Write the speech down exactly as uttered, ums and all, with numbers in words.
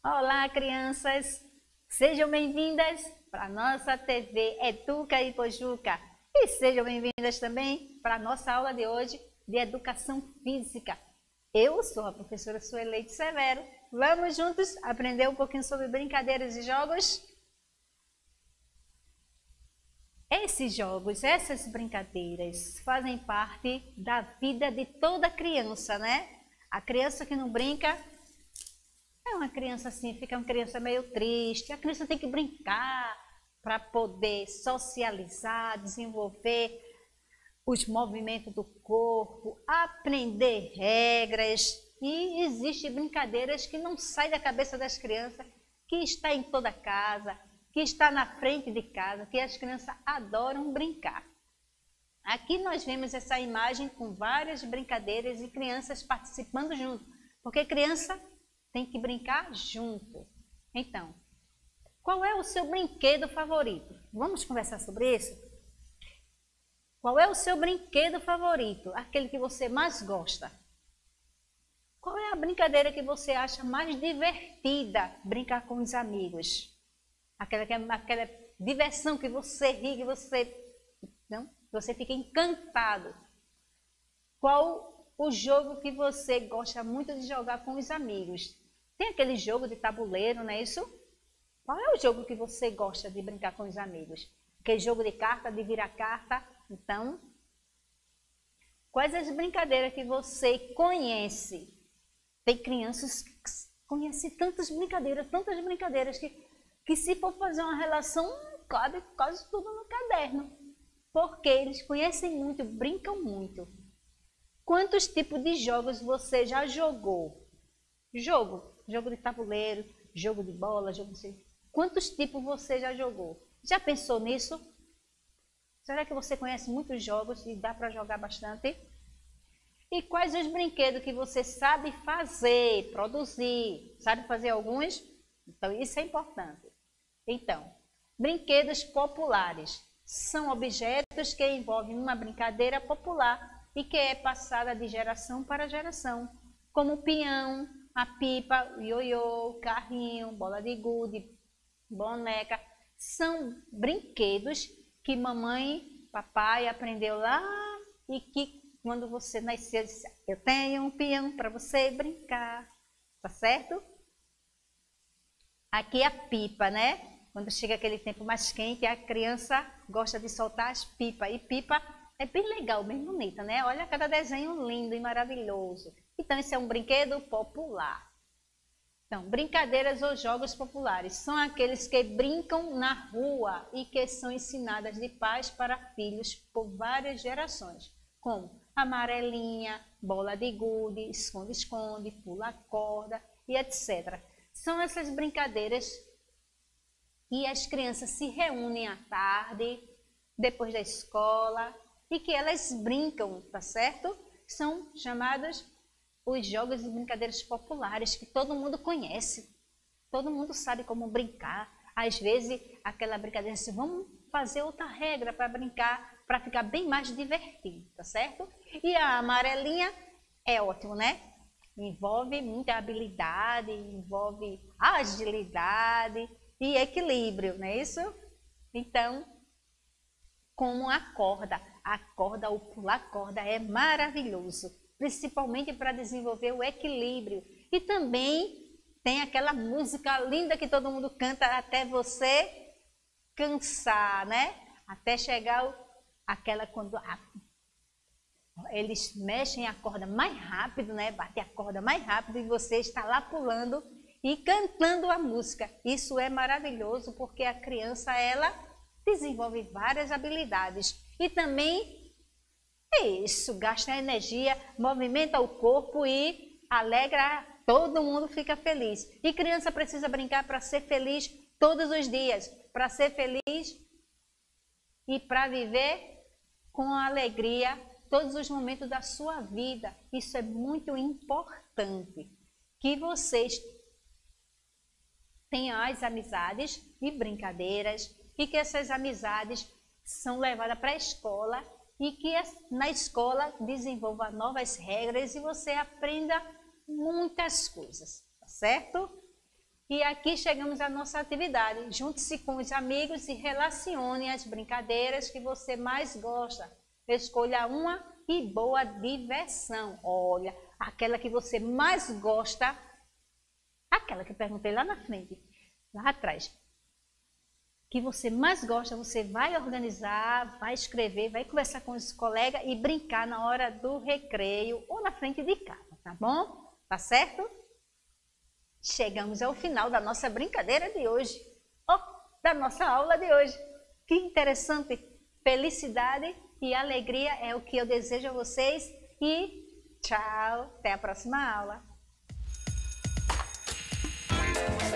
Olá, crianças! Sejam bem-vindas para a nossa T V Educa e Pojuca. E sejam bem-vindas também para a nossa aula de hoje de Educação Física. Eu sou a professora Sueleide Severo. Vamos juntos aprender um pouquinho sobre brincadeiras e jogos? Esses jogos, essas brincadeiras fazem parte da vida de toda criança, né? A criança que não brinca é uma criança assim, fica uma criança meio triste. A criança tem que brincar para poder socializar, desenvolver os movimentos do corpo, aprender regras. E existem brincadeiras que não saem da cabeça das crianças, que está em toda casa, que está na frente de casa, que as crianças adoram brincar. Aqui nós vemos essa imagem com várias brincadeiras e crianças participando junto, porque criança tem que brincar junto. Então, qual é o seu brinquedo favorito? Vamos conversar sobre isso? Qual é o seu brinquedo favorito? Aquele que você mais gosta? Qual é a brincadeira que você acha mais divertida brincar com os amigos? Aquela, que é, aquela diversão que você ri, que você, não? Você fica encantado. Qual o jogo que você gosta muito de jogar com os amigos? Tem aquele jogo de tabuleiro, não é isso? Qual é o jogo que você gosta de brincar com os amigos? Aquele jogo de carta, de virar carta? Então, quais as brincadeiras que você conhece? Tem crianças que conhecem tantas brincadeiras, tantas brincadeiras, que, que se for fazer uma relação, cabe quase tudo no caderno. Porque eles conhecem muito, brincam muito. Quantos tipos de jogos você já jogou? Jogo, jogo de tabuleiro, jogo de bola, jogo de... Quantos tipos você já jogou? Já pensou nisso? Será que você conhece muitos jogos e dá para jogar bastante? E quais os brinquedos que você sabe fazer, produzir? Sabe fazer alguns? Então isso é importante. Então, brinquedos populares são objetos que envolvem uma brincadeira popular e que é passada de geração para geração, como o peão, a pipa, o ioiô, o carrinho, bola de gude, boneca. São brinquedos que mamãe, papai aprendeu lá e que quando você nasceu, disse, eu tenho um peão para você brincar, tá certo? Aqui a pipa, né? Quando chega aquele tempo mais quente, a criança gosta de soltar as pipas. E pipa é bem legal, bem bonita, né? Olha cada desenho lindo e maravilhoso. Então, esse é um brinquedo popular. Então, brincadeiras ou jogos populares são aqueles que brincam na rua e que são ensinadas de pais para filhos por várias gerações, como amarelinha, bola de gude, esconde-esconde, pula-corda e etcétera. São essas brincadeiras que as crianças se reúnem à tarde, depois da escola, e que elas brincam, tá certo? São chamados os jogos e brincadeiras populares que todo mundo conhece. Todo mundo sabe como brincar. Às vezes, aquela brincadeira assim, vamos fazer outra regra para brincar, para ficar bem mais divertido, tá certo? E a amarelinha é ótimo, né? Envolve muita habilidade, envolve agilidade e equilíbrio, não é isso? Então, como a corda, a corda, o pular corda é maravilhoso, principalmente para desenvolver o equilíbrio. E também tem aquela música linda que todo mundo canta até você cansar, né? Até chegar o, aquela quando a, eles mexem a corda mais rápido, né? Bate a corda mais rápido e você está lá pulando e cantando a música. Isso é maravilhoso porque a criança, ela desenvolve várias habilidades e também é isso, gasta energia, movimenta o corpo e alegra, todo mundo fica feliz. E criança precisa brincar para ser feliz todos os dias, para ser feliz e para viver com alegria todos os momentos da sua vida. Isso é muito importante, que vocês tenham as amizades e brincadeiras e que essas amizades são levadas para a escola e que na escola desenvolva novas regras e você aprenda muitas coisas, tá certo? E aqui chegamos à nossa atividade. Junte-se com os amigos e relacione as brincadeiras que você mais gosta. Escolha uma e boa diversão. Olha, aquela que você mais gosta, aquela que eu perguntei lá na frente, lá atrás. Que você mais gosta, você vai organizar, vai escrever, vai conversar com os colegas e brincar na hora do recreio ou na frente de casa, tá bom? Tá certo? Chegamos ao final da nossa brincadeira de hoje, oh, da nossa aula de hoje. Que interessante! Felicidade e alegria é o que eu desejo a vocês e tchau! Até a próxima aula!